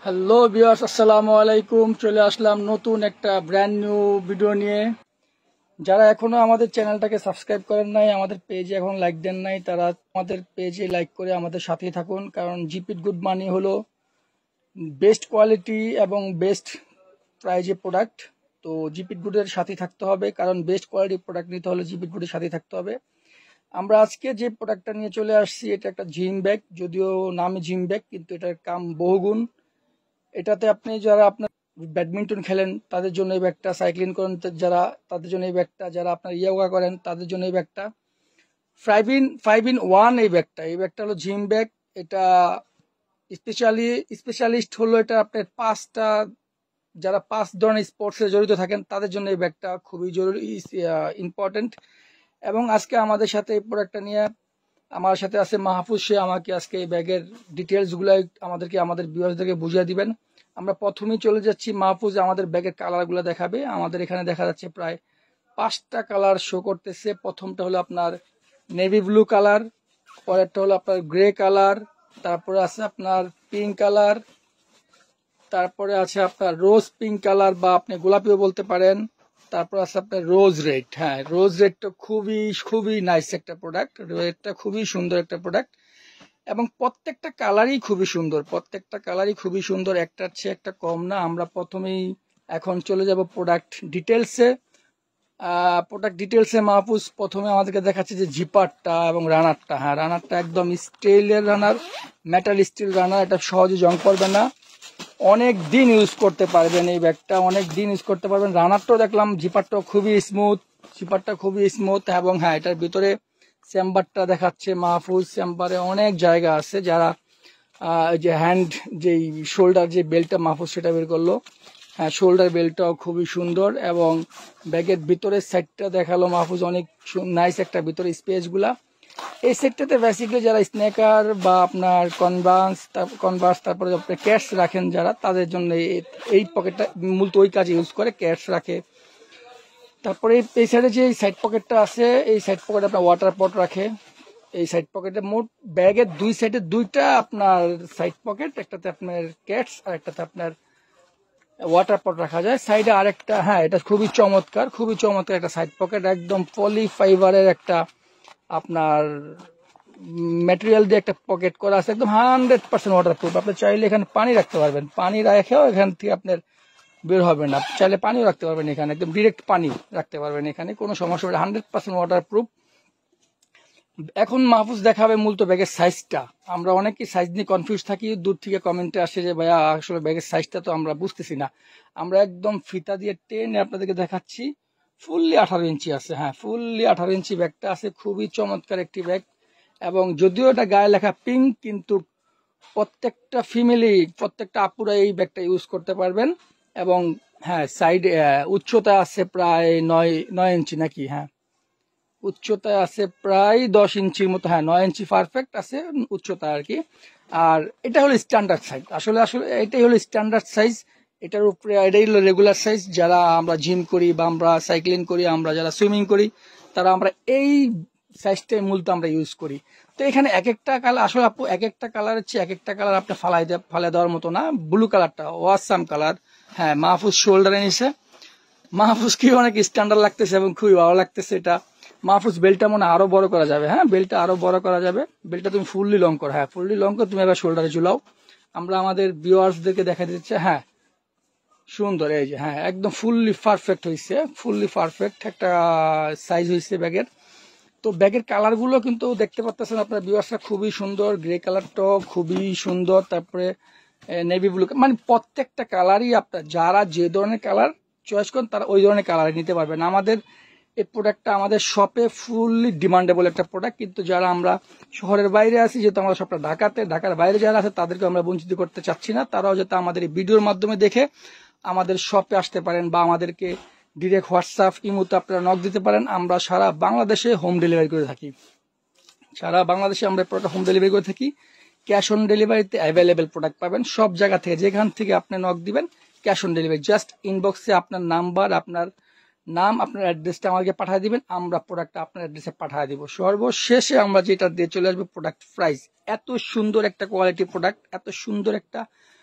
Hello viewers, আসসালামু আলাইকুম। চলে আসলাম নতুন একটা ব্র্যান্ড নিউ ভিডিও নিয়ে। যারা এখনো আমাদের চ্যানেলটাকে সাবস্ক্রাইব করেন নাই, আমাদের পেজে এখন লাইক দেন নাই, তারা আমাদের পেজে লাইক করে আমাদের সাথেই থাকুন। কারণ জিপিট গুড মানি হলো বেস্ট কোয়ালিটি এবং বেস্ট প্রাইজে প্রোডাক্ট। তো জিপিট গুডের সাথেই থাকতে হবে, কারণ বেস্ট কোয়ালিটি প্রোডাক্ট নিতে হলে জিপিট গুডের সাথেই থাকতে হবে। আমরা আজকে যে প্রোডাক্টটা নিয়ে চলে আসছি, এটা একটা জিম ব্যাগ। যদিও নামে জিম ব্যাগ, কিন্তু এটার কাম বহুগুণ। এটাতে আপনি যারা আপনার ব্যাডমিন্টন খেলেন তাদের জন্য এই ব্যাগটা, সাইক্লিং করেন যারা তাদের জন্য এই ব্যাগটা, যারা আপনার ইয়োগা করেন তাদের জন্য এই ব্যাগটা, 5 in 1 এই ব্যাগটা হলো জিম ব্যাগ। এটা স্পেশালিস্ট হলো এটা আপনার যারা 5 ধরনের স্পোর্টসে জড়িত থাকেন তাদের জন্য এই ব্যাগটা খুবই জরুরি, ইম্পর্টেন্ট। এবং আজকে আমাদের সাথে এই প্রোডাক্টটা নিয়ে আমার সাথে আছে মাহফুজ। সে আমাকে আজকে এই ব্যাগের ডিটেলসগুলো আমাদের ভিউয়ার্সদেরকে বুঝিয়ে দিবেন। আমরা প্রথমেই চলে যাচ্ছি, মাহফুজ আমাদের ব্যাগের কালারগুলো দেখাবে। আমাদের এখানে দেখা যাচ্ছে প্রায় 5টা কালার শো করতেছে। প্রথমটা হলো আপনার নেভি ব্লু কালার, পরেরটা হলো আপনার গ্রে কালার, তারপরে আছে আপনার পিঙ্ক কালার, তারপরে আছে আপনার রোজ পিঙ্ক কালার বা আপনি গোলাপিও বলতে পারেন, তারপর আছে আপনার রোজ রেড। হ্যাঁ, রোজ রেডটা খুবই খুবই নাইস একটা প্রোডাক্ট। রেডটা খুবই সুন্দর একটা প্রোডাক্ট এবং প্রত্যেকটা কালারই খুবই সুন্দর, একটার চেয়ে একটা কম না। আমরা প্রথমেই এখন চলে যাব প্রোডাক্ট ডিটেলসে। মাহফুজ প্রথমে আমাদেরকে দেখাচ্ছে যে জিপারটা এবং রানারটা। হ্যাঁ, রানারটা একদম স্টিলের রানার, মেটাল স্টিল রানার। এটা সহজে জং পড়বে না, অনেক দিন ইউজ করতে পারবেন এই ব্যাগটা, অনেক দিন ইউজ করতে পারবেন। রানারটাও দেখলাম, জিপারটাও খুবই স্মুথ এবং হ্যাঁ, এটার ভিতরে চেম্বারটা দেখাচ্ছে মাহফুজ। চেম্বারে অনেক জায়গা আছে। যারা যে হ্যান্ড যেই শোল্ডার যে বেল্টটা মাহফুজ সেটা বের করলো। হ্যাঁ, শোল্ডার বেল্টটাও খুবই সুন্দর এবং ব্যাগের ভিতরের সাইডটা দেখালো মাহফুজ, অনেক নাইস একটা ভিতরে স্পেসগুলা। এই সেটটাতে বেসিক্যালি যারা স্নেকার বা আপনার কনভার্স তারপরে আপনার ক্যাটস রাখেন যারা, তাদের জন্য এই পকেটটা মূলত ওই কাজে ইউজ করে, ক্যাটস রাখে। তারপরে এই সাইডে যে সাইড পকেটটা আছে, এই সাইড পকেটে আপনার ওয়াটার পট রাখে। এই সাইড পকেটে মোট ব্যাগের দুই সাইডে দুইটা আপনার সাইড পকেট, একটাতে আপনার ক্যাটস আর একটাতে আপনার ওয়াটার পট রাখা যায়। সাইডে আরেকটা, হ্যাঁ এটা খুবই চমৎকার একটা সাইড পকেট, একদম পলি ফাইবারের একটা আপনার ম্যাটেরিয়াল দিয়ে একটা পকেট করা আছে, একদম 100% ওয়াটারপ্রুফ। আপনি চাইলে এখানে পানি রাখতে পারবেন, পানি রেখেও এখান থেকে আপনার বের হবে না। চাইলে পানিও রাখতে পারবেন এখানে, একদম ডিরেক্ট পানি রাখতে পারবেন এখানে, কোনো সমস্যা হবে। 100% ওয়াটারপ্রুফ। এখন মাহফুজ দেখাবে মূলত ব্যাগের সাইজটা। আমরা অনেকেই সাইজ নিয়ে কনফিউজ থাকি, দূর থেকে কমেন্টে আসে যে ভাইয়া আসলে ব্যাগের সাইজটা তো আমরা বুঝতেছি না। আমরা একদম ফিতা দিয়ে টেনে আপনাদেরকে দেখাচ্ছি। ফুললি 18 ইঞ্চি আছে। হ্যাঁ, ফুললি 18 ইঞ্চি ব্যাগটা আছে, খুবই চমৎকার একটি ব্যাগ। এবং যদিও এটা গায়ে লেখা পিঙ্ক, কিন্তু প্রত্যেকটা আপুরা এই ব্যাগটা ইউজ করতে পারবেন। এবং হ্যাঁ, সাইডে উচ্চতা আছে প্রায় 9 ইঞ্চি নাকি, হ্যাঁ উচ্চতায় আছে প্রায় 10 ইঞ্চির মতো। হ্যাঁ, 9 ইঞ্চি পারফেক্ট আছে উচ্চতা আর কি। আর এটা হলো স্ট্যান্ডার্ড সাইজ, আসলে এটাই হলো স্ট্যান্ডার্ড সাইজ। এটার উপরে এটাই হলো রেগুলার সাইজ। যারা আমরা জিম করি বা আমরা সাইক্লিং করি, আমরা যারা সুইমিং করি, তারা আমরা এই সাইজটাই মূলত আমরা ইউজ করি। তো এখানে এক একটা কালার, আসলে আপু এক একটা কালারের চেয়ে এক একটা কালার আপনি ফালাই দেওয়ার মতো না। ব্লু কালারটা ওয়াসাম কালার। হ্যাঁ, মাহফুজ শোল্ডারে নিছে। মাহফুজকে অনেক স্ট্যান্ডার্ড লাগতেছে এবং খুবই ভালো লাগতেছে এটা। মাহফুজ বেল্টটা মনে আরো বড় করা যাবে। হ্যাঁ, বেল্টটা আরো বড় করা যাবে। বেল্টটা তুমি ফুললি লং করো। হ্যাঁ, ফুললি লং করে তুমি এবার শোল্ডারে ঝুলাও। আমরা আমাদের ভিউয়ার্সদেরকে দেখা দিচ্ছে। হ্যাঁ, সুন্দর, এই যে হ্যাঁ একদম ফুললি পারফেক্ট হয়েছে, ফুললি পারফেক্ট একটা সাইজ হয়েছে ব্যাগের। তো ব্যাগের কালারগুলো কিন্তু দেখতে পাচ্ছেন আপনার ভিউয়ার্সরা, খুবই সুন্দর। গ্রে কালারটাও খুবই সুন্দর, তারপরে নেভি ব্লু, মানে প্রত্যেকটা কালারই আপনার যারা যে ধরনের কালার চয়েস করেন তারা ওই ধরনের কালার নিতে পারবেন। আমাদের এই প্রোডাক্টটা আমাদের শপে ফুললি ডিমান্ডেবল একটা প্রোডাক্ট। কিন্তু যারা আমরা শহরের বাইরে আছি, যেহেতু আমরা শপটা ঢাকাতে, ঢাকার বাইরে যারা আছে তাদেরকে আমরা বঞ্চিত করতে চাচ্ছি না। তারাও যাতে আমাদের এই ভিডিওর মাধ্যমে দেখে আমাদের শপে আসতে পারেন বা আমাদেরকে ডিরেক্ট হোয়াটসঅ্যাপ ইমোতে আপনারা নক দিতে পারেন। আমরা সারা বাংলাদেশে হোম ডেলিভারি করে থাকি। সারা বাংলাদেশে আমরা প্রোডাক্ট হোম ডেলিভারি করে থাকি। ক্যাশ অন ডেলিভারিতে অ্যাভেলেবেল প্রোডাক্ট পাবেন সব জায়গা থেকে, যেখান থেকে আপনি নক দিবেন ক্যাশ অন ডেলিভারি। জাস্ট ইনবক্সে আপনার নাম্বার, আপনার নাম, আপনার অ্যাড্রেসটা আমাকে পাঠিয়ে দিবেন, আমরা প্রোডাক্টটা আপনার অ্যাড্রেসে পাঠিয়ে দিব। সর্বশেষে আমরা যেটা দিয়ে চলে আসবো প্রোডাক্ট প্রাইস। এত সুন্দর একটা কোয়ালিটি প্রোডাক্ট, এত সুন্দর একটা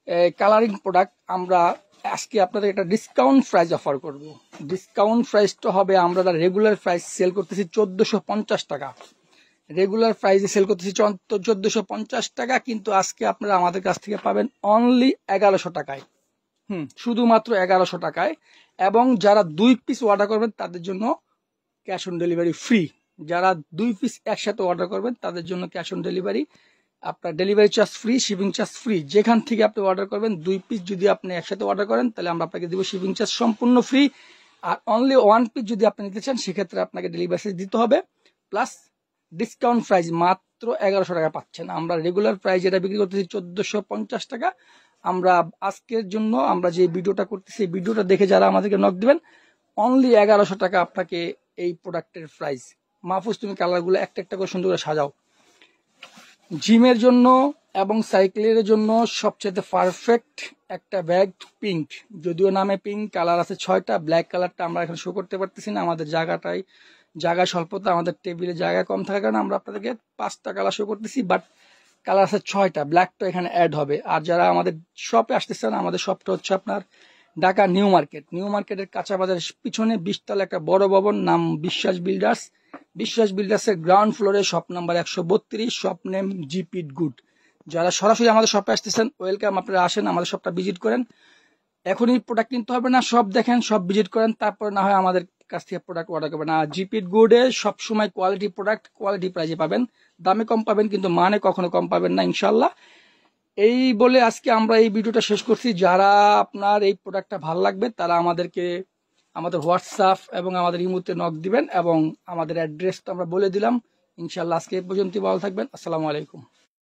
কালারিং প্রোডাক্ট আমরা আজকে আপনাদের একটা ডিসকাউন্ট প্রাইস অফার করব। ডিসকাউন্ট প্রাইসটা হবে, আমরা রেগুলার প্রাইস সেল করতেছি 1450 টাকা, রেগুলার প্রাইসে সেল করতেছি 1450 টাকা, কিন্তু আজকে আপনারা আমাদের কাছ থেকে পাবেন অনলি 1100 টাকায়। শুধুমাত্র 1100 টাকায়। এবং যারা 2 পিস অর্ডার করবেন তাদের জন্য ক্যাশ অন ডেলিভারি ফ্রি। যারা 2 পিস একসাথে অর্ডার করবেন তাদের জন্য ক্যাশ অন ডেলিভারি, আপনার delivery charge free, shipping charge free. যেখান থেকে আপনি অর্ডার করবেন 2 পিস যদি আপনি একসাথে অর্ডার করেন তাহলে আমরা আপনাকে দিব শিপিং চার্জ সম্পূর্ণ ফ্রি। আর অনলি 1 পিস যদি আপনি নিতে চান সেক্ষেত্রে আপনাকে ডেলিভারি চার্জ দিতে হবে, প্লাস ডিসকাউন্ট প্রাইস মাত্র 1100 টাকা পাচ্ছেন। আমরা রেগুলার প্রাইস যেটা বিক্রি করতেছি 1450 টাকা, আমরা আজকের জন্য আমরা যে ভিডিওটা করতেছি এই ভিডিওটা দেখে যারা আমাদেরকে নক দিবেন অনলি 1100 টাকা আপনাকে এই প্রোডাক্টের প্রাইস। মাহফুজ তুমি কালারগুলো একটা একটা করে সুন্দর করে সাজাও। জিমের জন্য এবং সাইকেলের জন্য সবচেয়ে পারফেক্ট একটা ব্যাগ পিঙ্ক, যদিও নামে পিঙ্ক, কালার আছে 6টা। ব্ল্যাক কালারটা আমরা এখন শো করতে পারতেছি না, আমাদের জায়গা স্বল্পতা, আমাদের টেবিলে জায়গা কম থাকার কারণে আমরা আপনাদেরকে 5টা কালার শো করতেছি, বাট কালার আছে 6টা। ব্ল্যাকটা এখানে অ্যাড হবে। আর যারা আমাদের শপে আসতেছেন, আমাদের শপটা হচ্ছে আপনার ঢাকা নিউ মার্কেট, নিউ মার্কেটের কাঁচা বাজারের পিছনে 20 তলা একটা বড় ভবন, নাম বিশ্বাস বিল্ডার্স। বিশ্বাস বিল্ডার্সের গ্রাউন্ড ফ্লোরে শপ নাম্বার 132, শপ নেম জিপিট গুড। যারা সরাসরি আমাদের শপে আসতেছেন ওয়েলকাম, আপনারা আসেন আমাদের শপটা ভিজিট করেন। এখনই প্রোডাক্ট কিনতে হবে না, সব দেখেন, সব ভিজিট করেন, তারপরে না হয় আমাদের কাছ থেকে প্রোডাক্ট অর্ডার করবেন। আর জিপিট গুডে সবসময় কোয়ালিটি প্রোডাক্ট কোয়ালিটি প্রাইজে পাবেন, দামে কম পাবেন কিন্তু মানে কখনো কম পাবেন না ইনশাল্লাহ। এই বলে আজকে আমরা এই ভিডিওটা শেষ করছি। যারা আপনার এই প্রোডাক্টটা ভালো লাগবে তারা আমাদেরকে আমাদের হোয়াটসঅ্যাপ এবং আমাদের ইমোতে নক দিবেন, এবং আমাদের অ্যাড্রেসটা আমরা বলে দিলাম। ইনশাল্লাহ আজকে এই পর্যন্তই, ভালো থাকবেন। আসসালামু আলাইকুম।